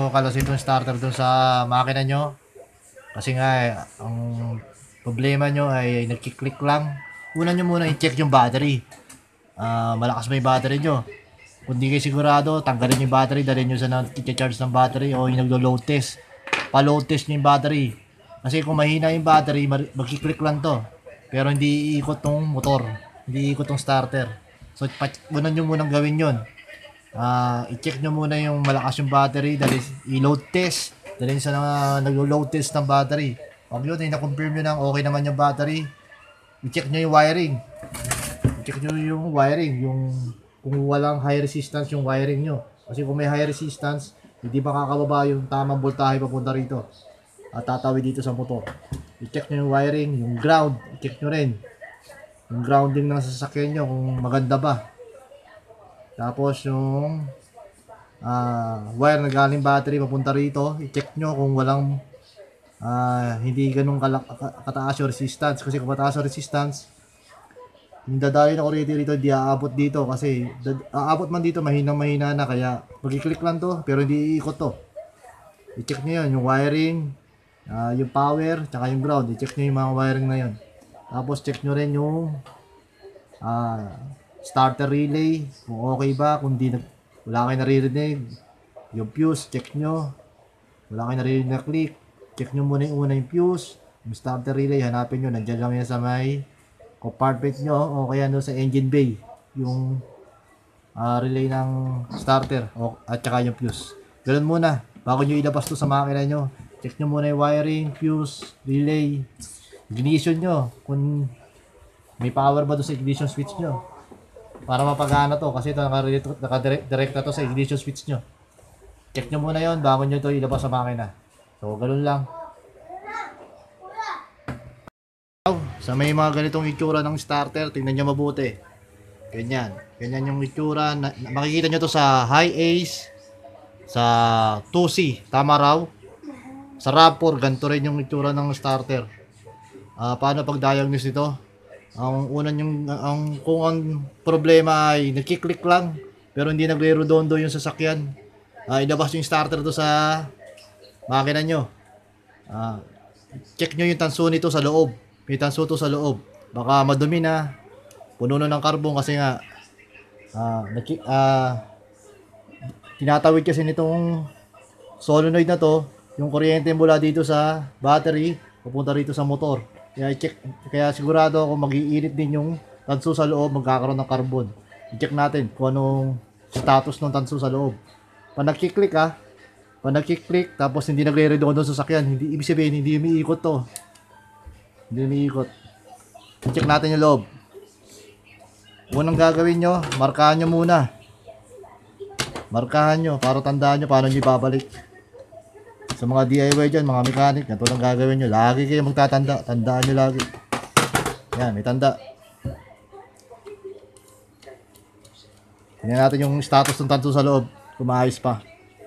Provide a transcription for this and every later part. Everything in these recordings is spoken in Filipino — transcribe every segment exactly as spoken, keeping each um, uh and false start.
nyo kalasin yung starter dun sa makina nyo. Kasi nga eh, ang problema nyo ay nagkiklik lang. Una nyo muna i-check yung battery. Uh, malakas ba yung battery nyo? Kung di kayo sigurado, tanggalin yung battery, dalhin nyo sa nag-charge ng battery o yung naglo-load test. Pa-load test nyo yung battery. Kasi kung mahina yung battery, magkiklik lang to. Pero hindi iikot tong motor. Hindi iikot tong starter. So, una nyo munang gawin yun. Uh, i-check nyo muna yung malakas yung battery, dahil i-load test. Dahil sa uh, nag-load test ng battery. Pag yun, ay na-confirm nyo nang okay naman yung battery, i-check nyo yung wiring. I-check nyo yung wiring, yung kung walang high resistance yung wiring nyo. Kasi kung may high resistance, hindi makakababa yung tamang voltahe papunta rito. At tatawid dito sa motor. I-check nyo yung wiring, yung ground, i-check nyo rin. Yung grounding ng sasakyan nyo, kung maganda ba. Tapos yung uh, wire na galing battery papunta rito, i-check nyo kung walang uh, hindi ganun kataas yung resistance. Kasi kung mataas yung resistance, yung dadayo na kuryente rito, hindi aabot dito. Kasi aabot man dito, mahina mahina na. Kaya mag-click lang to, pero hindi iikot to. I-check nyo yun, yung wiring, uh, yung power, tsaka yung ground. I-check nyo yung mga wiring na yun. Tapos check nyo rin yung uh, starter relay, kung okay ba, kung di na, wala kayo naririnig. Yung fuse, check nyo. Wala kayo naririnig na click, check nyo muna yung una yung fuse. Yung starter relay, hanapin nyo, nandyan lang yan sa may compartment nyo o kaya no sa engine bay. Yung uh, relay ng starter o, at saka yung fuse. Ganun muna, bago nyo ilabas to sa makina nyo. Check nyo muna yung wiring, fuse, relay, ignition nyo. Kung may power ba doon sa ignition switch nyo. Para mapagana to, kasi ito naka-direct na to sa ignition switch nyo. Check nyo muna yon bago nyo to ilabas sa makina. So, ganun lang. Sa may mga ganitong itsura ng starter, tingnan nyo mabuti. Ganyan. Ganyan yung itsura. Na, makikita nyo to sa high ace, sa two C, tama raw. Sa RAV four, ganito rin yung itsura ng starter. Uh, paano pag-diagnose nito? Ang unang yung ang kung ang problema ay nagki-click lang pero hindi nagre-redondo yung sasakyan, uh, ilabas yung starter to sa makina nyo. Uh, check nyo yung tanso nito sa loob. May tanso to sa loob. Baka madumi na, puno na ng carbon kasi nga uh, naki, uh, tinatawid kasi nitong solenoid na to yung kuryente mula dito sa battery pupunta rito sa motor. Kaya check, kaya sigurado ako mag-iinit din yung tanso sa loob, magkakaroon ng carbon. I-check natin kung anong status ng tanso sa loob. Pag nagki-click ha, pag nagki-click tapos hindi nagre-redondo sa sasakyan, hindi ibig sabihin hindi umiikot to. Hindi umiikot. I-check natin yung loob. Unang gagawin nyo, markahan nyo muna. Markahan nyo para tandaan nyo paano nyo ibabalik. Sa mga D I Y dyan, mga mechanic, ito lang gagawin nyo. Lagi kayo magtatanda. Tandaan nyo lagi. Yan, may tanda. Tingnan natin yung status ng tanso sa loob. Kung maayos pa.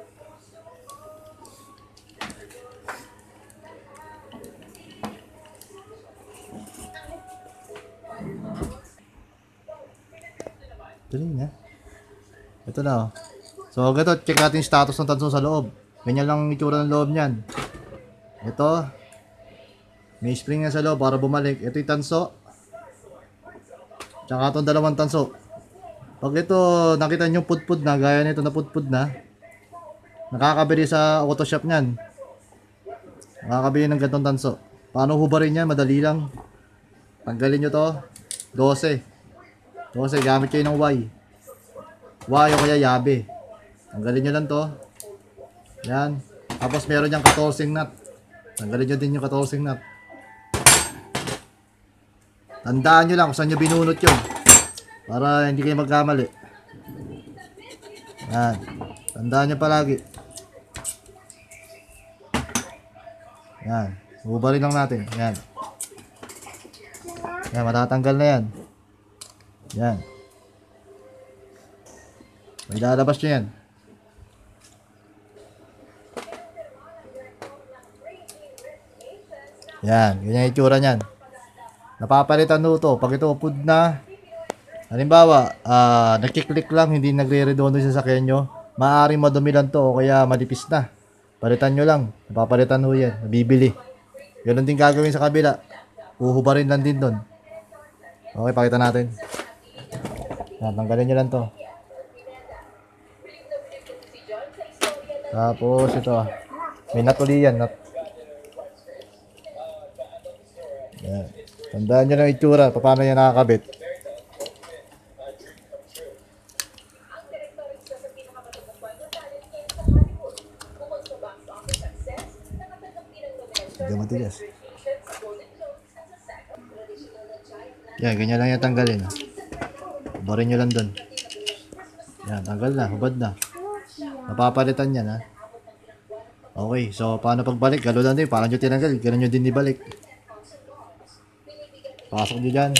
Ito rin, ha? Ito na, oh. So, ganito, check natin yung status ng tanso sa loob. Ganyan lang itsura ng loob niyan. Ito, may spring na sa loob para bumalik. Ito yung tanso. Tsaka itong dalawang tanso. Pag ito, nakita nyo pudpud na, gaya nito na pudpud na, nakakabili sa auto shop niyan. Nakakabili ng gantong tanso. Paano hubarin yan? Madali lang. Tanggalin nyo to. twelve. twelve, gamit kayo ng Y. Y o kaya yabe. Tanggalin nyo lang to. Yan. Tapos meron niyang fourteen nut. Tanggalin nyo din yung fourteen nut. Tandaan nyo lang kung saan nyo binunot yun. Para hindi kayo magkamali. Yan. Tandaan nyo palagi. Yan. Hubarin lang natin. Yan. Yan. Matatanggal na yan. Yan. May lalabas nyo yan. Yan, ganyan yung itsura niyan. Napapalitan nyo ito. Pag ito upod na, halimbawa, uh, nagkiklik lang, hindi nagre-redondo sa sasakyan nyo, maaaring madumi lang to o kaya manipis na. Palitan nyo lang. Napapalitan ho yan. Nabibili. Ganun din gagawin sa kabila. Uhubarin lang din doon. Okay, pakita natin. Yan, tanggalin nyo lang to. Tapos ito. May nut uli yan. Nut. Yan. Tandaan nyo lang itsura. Paano yan nakakabit. Hindi matigas. Yan, ganyan lang yan tanggalin. Barin nyo lang doon. Yan, tanggal na. Hubad na. Napapalitan yan, ha. Okay, so paano pagbalik? Galo lang din. Parang nyo tinanggal. Ganun nyo din ibalik. Pasok nyo dyan.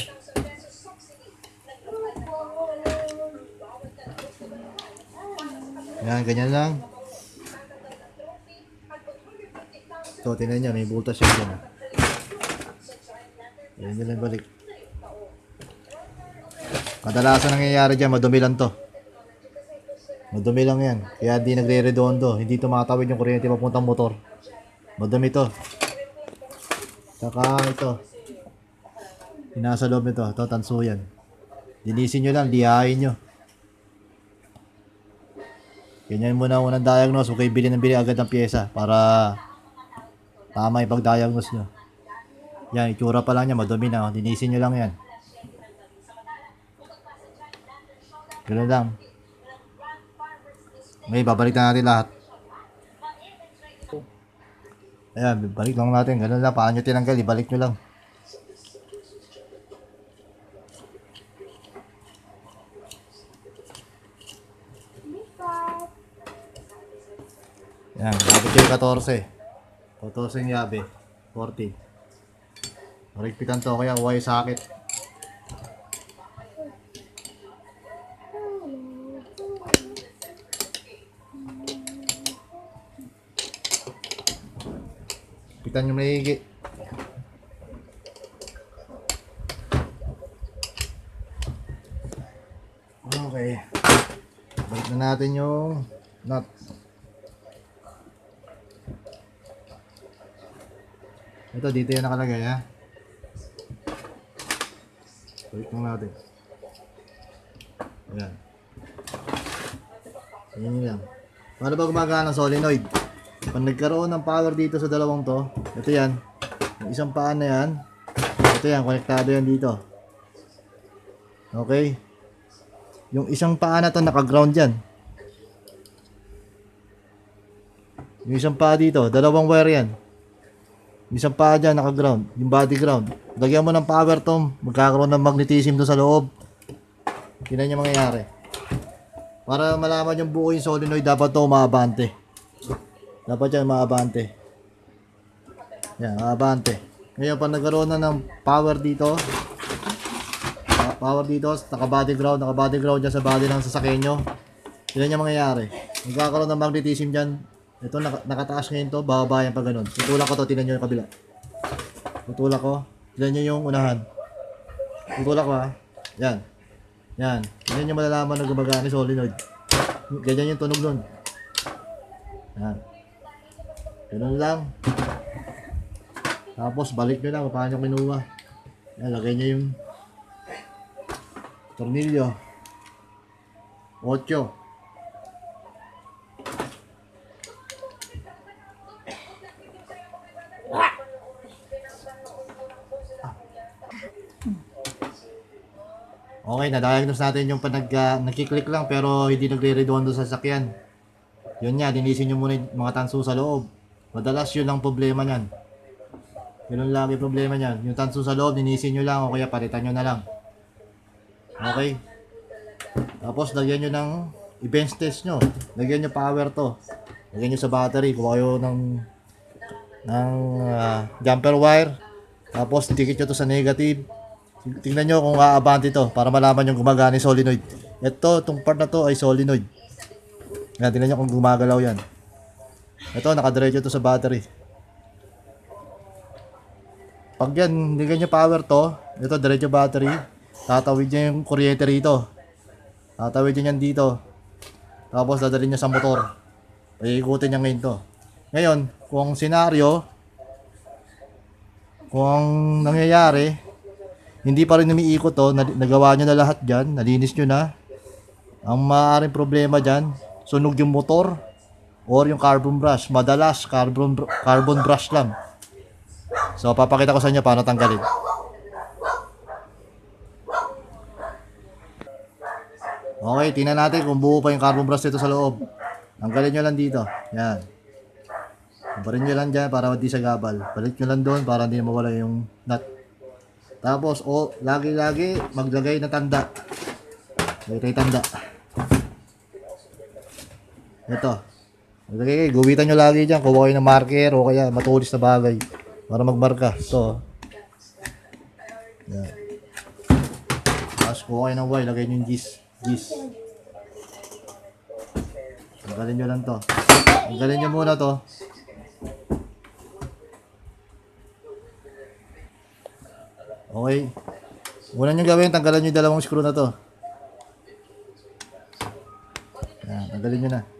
Yan, ganyan lang. Ito, tinan nyo. May butas yan dyan. Ganyan nyo lang balik. Kadalasan nangyayari dyan, madumi lang to. Madumi lang yan. Kaya di nagre-redondo. Hindi tumatawid yung kuryente papuntang motor. Madumi to. Saka ito. Pinasa loob nito. Ito, tanso yan. Linisin nyo lang, lihain nyo. Ganyan muna unang diagnose. Huwag kayo bili ng bili agad ng pyesa para tama yung pag-diagnose nyo. Yan, itsura pa lang niya. Madumi na. Linisin nyo lang yan. Ganun lang. Okay, babalik na natin lahat. Ayan, balik lang natin. Ganun lang. Paano nyo tinanggal? Ibalik nyo lang. Ayan, dapat yung fourteen. fourteen yung yabe. forty. Marigpitan to. Kaya kuha yung sakit. Pitan yung maigi. Okay. Balik na natin yung nut. Ito, dito yung nakalagay, ha? Balik na natin. Ayan. Ayan yun lang. Paano ba gumagana ng solenoid? Pag nagkaroon ng power dito sa dalawang to, ito yan. Yung isang paa na yan. Ito yan, konektado yan dito. Okay. Yung isang paa na to, naka-ground yan. Yung isang paa dito, dalawang wire yan. Yung isang paa dyan, naka-ground. Yung body ground. Lagyan mo ng power to, magkakaroon ng magnetism doon sa loob. Tingnan niyo mangyayari. Para malaman yung buo yung solenoid, dapat to umaabante. Dapat yan maabante. Yan, maabante. Ngayon, pag nagkaroon na ng power dito, power dito, naka-body ground, naka-body ground dyan sa body ng sasakyan nyo. Tignan nyo mangyayari. Magkakaroon ng magnetism dyan. Ito, nak nakataas ngayon to, bababa yan pa ganun. Tutulak ko to, tignan nyo yung kabila. Tutulak ko. Tignan nyo yung unahan. Tutulak ko, ha. Yan. Yan. Tignan nyo malalaman na gumagana yung solenoid. Ganyan yung tunog nun. Yan. Ganun lang. Tapos balik nyo lang paano kinuha. Yan, lagay nyo yung tornilyo. Ocho. Okay, na-diagnose natin yung pag nag, uh, nagkiklik lang pero hindi nagre-redondo sa sasakyan. Yun nga, dinisin nyo muna yung mga tanso sa loob. Madalas yun lang problema nyan. Yun lang yung problema nyan. Yung tanso sa loob, dinisin nyo lang o kaya palitan nyo na lang. Okay? Tapos, lagyan nyo ng i-bench test nyo. Lagyan nyo power to. Lagyan nyo sa battery. Kuha kayo ng, ng uh, jumper wire. Tapos, tikit nyo to sa negative. Tingnan nyo kung aabante to para malaman yung gumagana yung solenoid. Ito, itong part na to ay solenoid. Yan, tingnan nyo kung gumagalaw yan. Ito, nakadiretso to sa battery. Pag yan, hindi ganyan power to, ito, diretso battery, tatawid niya yung kuryente rito. Tatawid niya yan dito. Tapos, dadalhin niya sa motor. Paikutin niya ngayon to. Ngayon, kung senaryo, kung ang nangyayari, hindi pa rin umiikot to, nagawa nyo na lahat dyan, nalinis nyo na, ang maaaring problema dyan, sunog yung motor or yung carbon brush. Madalas, carbon, carbon brush lang. So, papakita ko sa inyo paano tanggalin. Okay, tingnan natin kung buo pa yung carbon brush dito sa loob. Tanggalin nyo lang dito. Yan. Barin nyo lang dyan para hindi sa gabal. Balik nyo lang doon para hindi mawala yung nut. Tapos, oh, lagi-lagi maglagay na tanda. Lagay tayo tanda. Ito. Maglagay, guwitan nyo lagi dyan. Kuha kayo ng marker o kaya matulis na bagay para magmarka. Ito. Yan. Tapos, kuha kayo ng Y. Lagay nyo yung gis. Gis. Tanggalin nyo lang to. Tanggalin nyo muna to. Okay. Una nyo gawin, tanggalan nyo yung dalawang screw na to. Yan, tanggalin nyo na.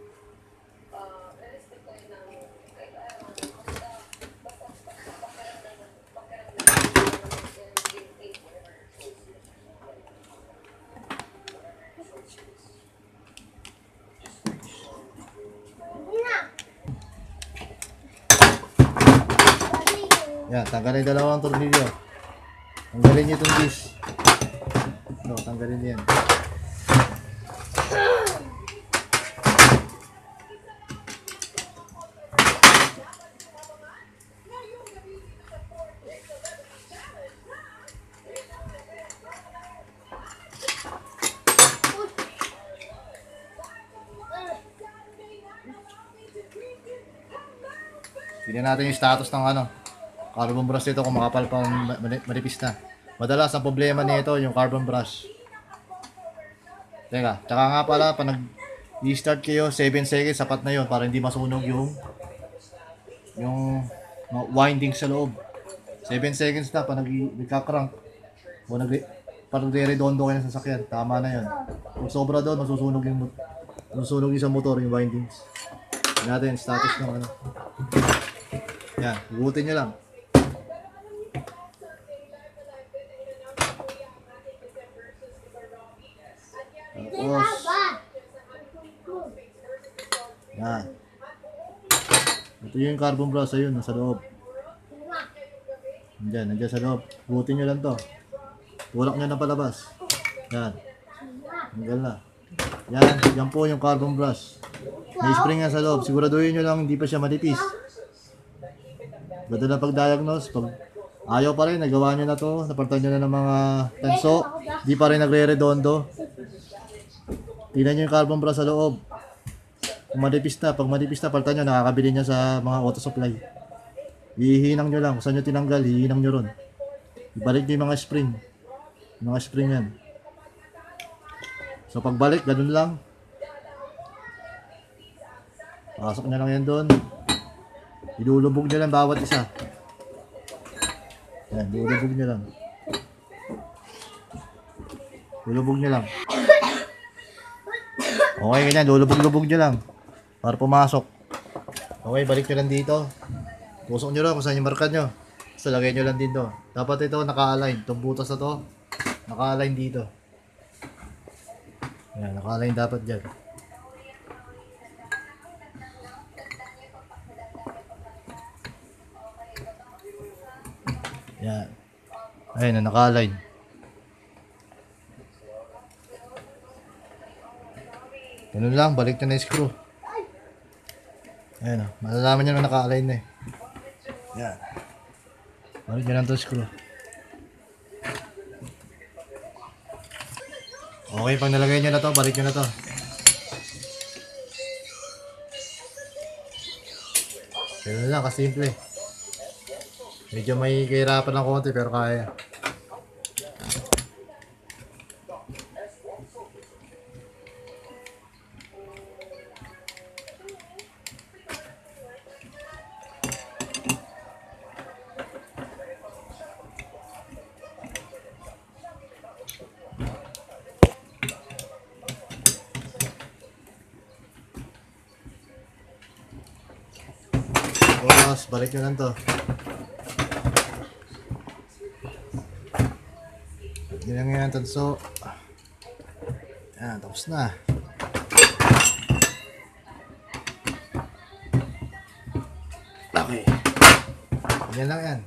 Yan, tanggalin yung dalawang tornilyo. Tanggalin nyo itong disc. No, tanggalin nyo yan. Tingnan natin yung status ng ano, carbon brush dito kung makapal pa manipis na. Madalas ang problema nito yung carbon brush. Teka, tsaka nga pala pag nag-i-start kayo seven seconds sapat na yun para hindi masunog yung yung winding sa loob. seven seconds na pa nag-crank o nag parang re-redondo kayo ng sasakyan. Tama na yun. Kung sobra doon masusunog yung masusunog yung sa motor yung windings. Natin status ng ano. Yan, hugutin nyo lang. Tapos, yan. Ito yung carbon brush, ayun, nasa loob. Nandiyan, nandiyan sa loob. Hugutin nyo lang to. Tulak nyo na palabas. Yan. Tanggal na. Yan, yan po yung carbon brush. May spring nga sa loob. Siguraduhin nyo lang hindi pa siya manipis. Ganda na pag-diagnose. Pag ayaw pa rin, nagawa nyo na to. Napartan nyo na ng mga tanso. Di pa rin nagre-redondo. Tingnan nyo yung carbon brush sa loob. Kung manipis na, pag manipis na, paltan nyo, nakakabili niya sa mga auto supply. Hihinang nyo lang. Kung saan nyo tinanggal, hihinang nyo ron. Ibalik nyo yung mga spring. Yung mga spring yan. So pagbalik, ganun lang. Pasok nyo lang yan doon. Ilulubog nyo lang bawat isa. Yan, ilulubog nyo lang. Ilulubog nyo lang. Okay, ganyan. Lulubog-lubog nyo lang. Para pumasok. Okay, balik nyo lang dito. Tusok nyo lang kung saan yung marka nyo. So, lagay nyo lang dito. Dapat ito naka-align. Itong butas na to, naka-align dito. Yan, naka-align dapat dyan. Yan. Ayun, naka-align. Ganun lang, balik nyo na yung screw. Ayan o, malalaman nyo na naka-align na eh. Yan. Balik nyo lang ito screw. Okay, pag nalagay nyo na to, balik nyo na to. Ganun lang, kasimple. Medyo may kahirapan ng konti pero kaya. Tapos, balik nyo lang to. Ganyan nga yan, tanso. Yan, tapos na. Okay. Ganyan lang yan.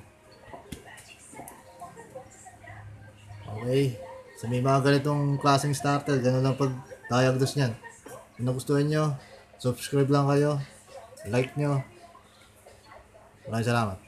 Okay. Sa may mga ganitong klaseng starter, ganun lang pag diagnose nyan. Kung nagustuhan nyo, subscribe lang kayo. Like nyo. Maraming salamat.